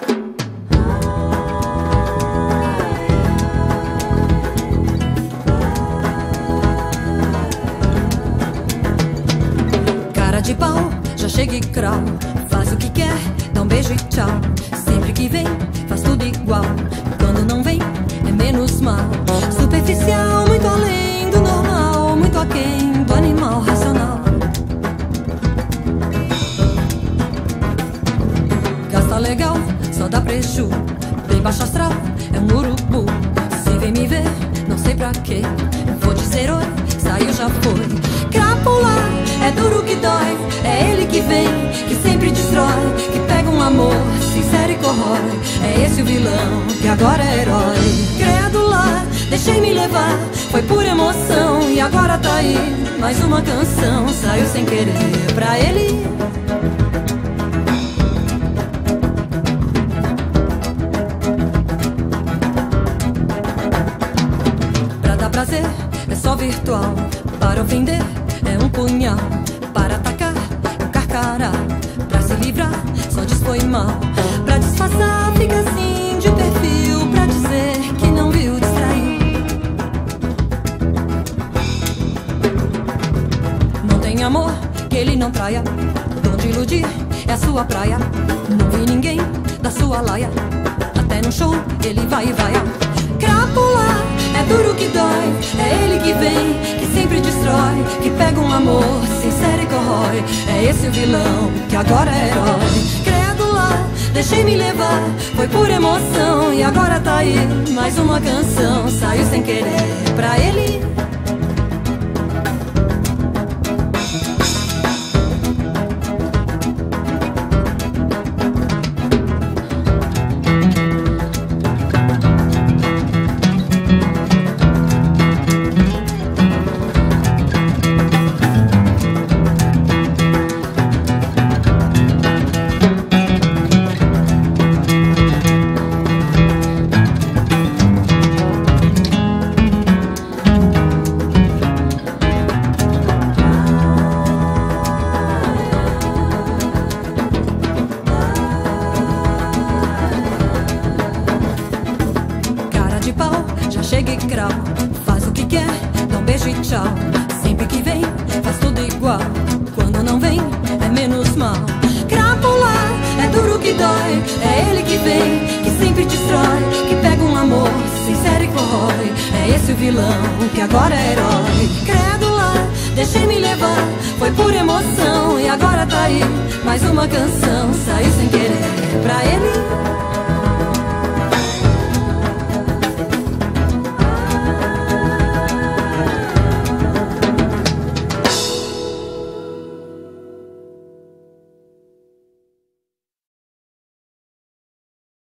Cara de pau, já chega e crau, faz o que quer, dá um beijo e tchau. Sempre que vem, faz tudo igual. Quando não vem, é menos mal. Superficial, muito além do normal, muito aquém do animal racional. Gasta legal, só dá preju. Bem baixo astral, é um urubu. Se vem me ver, não sei pra quê. Vou dizer oi, saiu, já foi. Crápula, é duro que dói. É ele que vem, que sempre destrói, que pega um amor sincero e corrói. É esse o vilão, que agora é herói. Crédula, deixei-me levar, foi por emoção. E agora tá aí, mais uma canção. Saiu sem querer pra ele. Pra dar prazer, é só virtual. Para ofender, é um punhal. Para atacar, é um carcará. Pra se livrar, só diz foi mal. Pra disfarçar, fica assim de perfil. Pra dizer que não viu, distraiu. Não tem amor, que ele não traia. Dom de iludir, é a sua praia. Não vi ninguém da sua laia. Até no show, ele vai e vai. Crápula, é duro que dói. É ele que vem, que sempre destrói, que pega um amor sincero e corrói. É esse o vilão, que agora é herói. Crédula, deixei-me levar, foi por emoção. E agora tá aí, mais uma canção. Saiu sem querer pra ele. De pau, já chega e crau, faz o que quer, dá um beijo e tchau. Sempre que vem, faz tudo igual. Quando não vem, é menos mal. Crápula, é duro que dói. É ele que vem, que sempre destrói, que pega um amor sincero e corrói. É esse o vilão, que agora é herói. Crédula, deixei-me levar, foi por emoção. E agora tá aí, mais uma canção. Saiu sem querer pra ele.